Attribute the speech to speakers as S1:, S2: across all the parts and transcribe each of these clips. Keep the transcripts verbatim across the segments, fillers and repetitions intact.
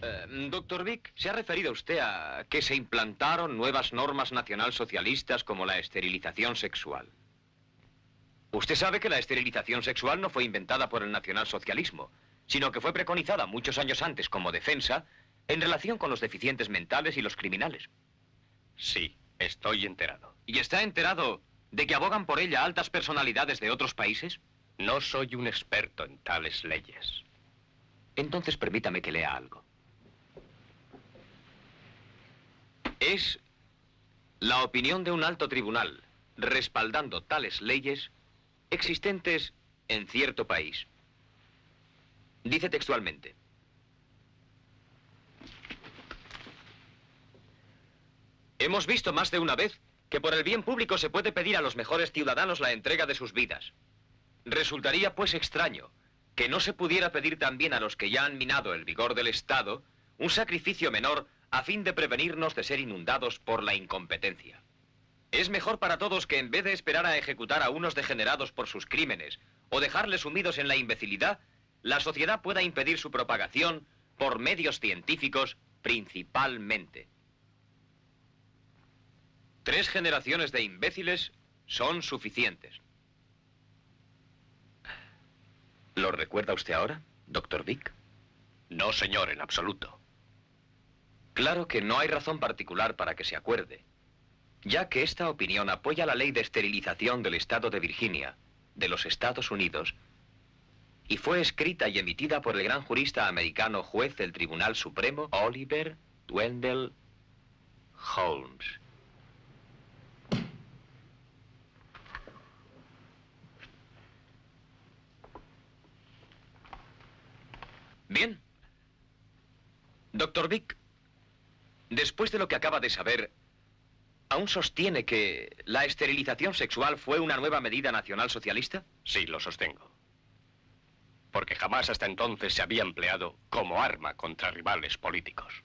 S1: Eh, doctor Vick, ¿se ha referido usted a que se implantaron nuevas normas nacionalsocialistas como la esterilización sexual? Usted sabe que la esterilización sexual no fue inventada por el nacionalsocialismo, sino que fue preconizada muchos años antes como defensa en relación con los deficientes mentales y los criminales.
S2: Sí, estoy enterado.
S1: ¿Y está enterado de que abogan por ella altas personalidades de otros países?
S2: No soy un experto en tales leyes.
S1: Entonces permítame que lea algo. Es la opinión de un alto tribunal respaldando tales leyes existentes en cierto país. Dice textualmente: hemos visto más de una vez que por el bien público se puede pedir a los mejores ciudadanos la entrega de sus vidas. Resultaría, pues, extraño que no se pudiera pedir también a los que ya han minado el vigor del Estado un sacrificio menor a fin de prevenirnos de ser inundados por la incompetencia. Es mejor para todos que en vez de esperar a ejecutar a unos degenerados por sus crímenes o dejarles sumidos en la imbecilidad, la sociedad pueda impedir su propagación por medios científicos principalmente. Tres generaciones de imbéciles son suficientes. ¿Lo recuerda usted ahora, doctor Vick?
S2: No, señor, en absoluto.
S1: Claro que no hay razón particular para que se acuerde, ya que esta opinión apoya la ley de esterilización del estado de Virginia, de los Estados Unidos, y fue escrita y emitida por el gran jurista americano juez del Tribunal Supremo, Oliver Wendell Holmes. Bien. Doctor Vick, después de lo que acaba de saber, ¿aún sostiene que la esterilización sexual fue una nueva medida nacionalsocialista?
S2: Sí, lo sostengo. Porque jamás hasta entonces se había empleado como arma contra rivales políticos.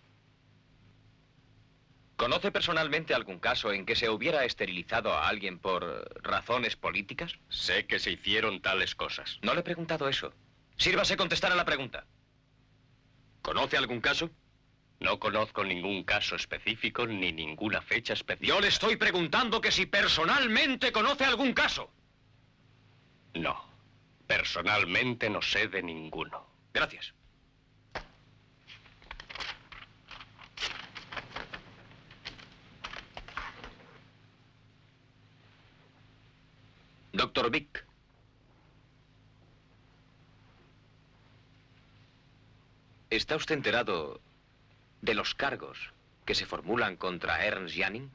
S1: ¿Conoce personalmente algún caso en que se hubiera esterilizado a alguien por razones políticas?
S2: Sé que se hicieron tales cosas.
S1: No le he preguntado eso. Sírvase contestar a la pregunta. ¿Conoce algún caso?
S2: No conozco ningún caso específico ni ninguna fecha específica.
S1: Yo le estoy preguntando que si personalmente conoce algún caso.
S2: No. Personalmente no sé de ninguno.
S1: Gracias. Doctor Vick. ¿Está usted enterado de los cargos que se formulan contra Ernst Janning?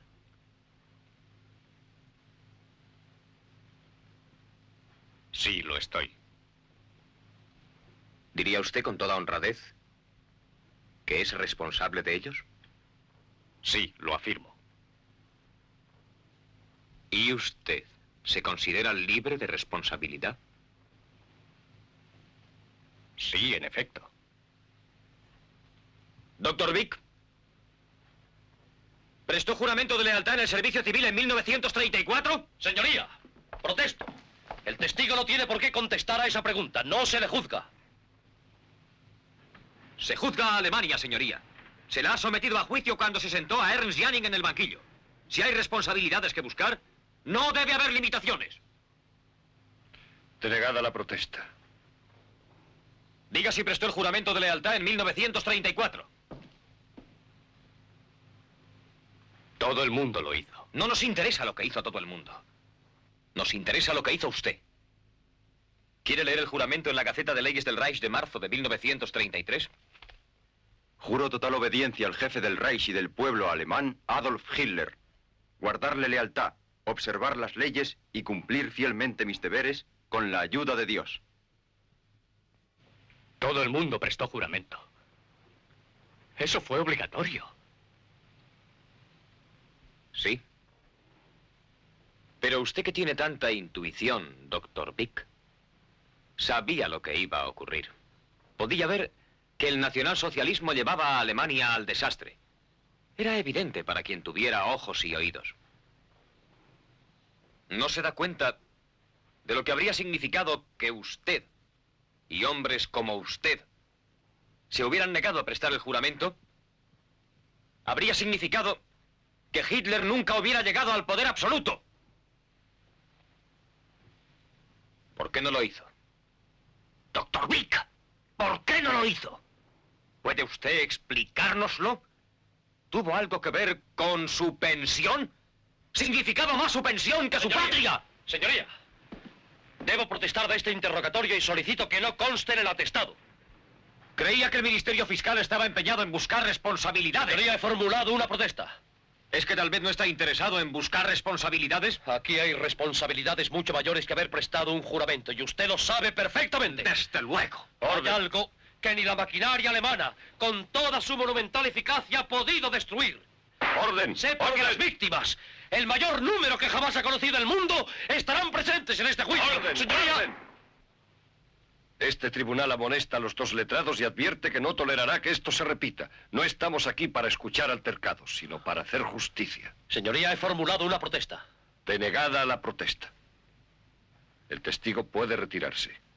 S2: Sí, lo estoy.
S1: ¿Diría usted con toda honradez que es responsable de ellos?
S2: Sí, lo afirmo.
S1: ¿Y usted se considera libre de responsabilidad?
S2: Sí, en efecto.
S1: Doctor Vick, ¿prestó juramento de lealtad en el servicio civil en mil novecientos treinta y cuatro?
S3: Señoría, protesto. El testigo no tiene por qué contestar a esa pregunta. No se le juzga.
S1: Se juzga a Alemania, señoría. Se la ha sometido a juicio cuando se sentó a Ernst Janning en el banquillo. Si hay responsabilidades que buscar, no debe haber limitaciones.
S4: Denegada la protesta.
S1: Diga si prestó el juramento de lealtad en mil novecientos treinta y cuatro.
S2: Todo el mundo lo hizo.
S1: No nos interesa lo que hizo todo el mundo. Nos interesa lo que hizo usted. ¿Quiere leer el juramento en la Gaceta de Leyes del Reich de marzo de mil novecientos treinta y tres?
S4: Juro total obediencia al jefe del Reich y del pueblo alemán, Adolf Hitler. Guardarle lealtad, observar las leyes y cumplir fielmente mis deberes con la ayuda de Dios.
S2: Todo el mundo prestó juramento. Eso fue obligatorio.
S1: Sí. Pero usted que tiene tanta intuición, doctor Vick, sabía lo que iba a ocurrir. Podía ver que el nacionalsocialismo llevaba a Alemania al desastre. Era evidente para quien tuviera ojos y oídos. ¿No se da cuenta de lo que habría significado que usted y hombres como usted se hubieran negado a prestar el juramento, habría significado que Hitler nunca hubiera llegado al poder absoluto. ¿Por qué no lo hizo?
S3: Doctor Wick, ¿por qué no lo hizo?
S1: ¿Puede usted explicárnoslo? ¿Tuvo algo que ver con su pensión? ¿Significaba más su pensión que su
S3: Señoría,
S1: patria?
S3: Señoría, debo protestar de este interrogatorio y solicito que no conste en el atestado.
S1: Creía que el Ministerio Fiscal estaba empeñado en buscar responsabilidades.
S3: Señoría, he formulado una protesta.
S1: ¿Es que tal vez no está interesado en buscar responsabilidades?
S3: Aquí hay responsabilidades mucho mayores que haber prestado un juramento, y usted lo sabe perfectamente.
S1: Desde luego.
S3: Hay algo que ni la maquinaria alemana, con toda su monumental eficacia, ha podido destruir.
S2: ¡Orden!
S3: Sepa
S2: ¡Orden!
S3: que las víctimas, el mayor número que jamás ha conocido el mundo, estarán presentes en este juicio.
S2: ¡Orden!
S3: Señoría,
S2: ¡Orden! Este tribunal amonesta a los dos letrados y advierte que no tolerará que esto se repita. No estamos aquí para escuchar altercados, sino para hacer justicia.
S3: Señoría, he formulado una protesta.
S2: Denegada la protesta. El testigo puede retirarse.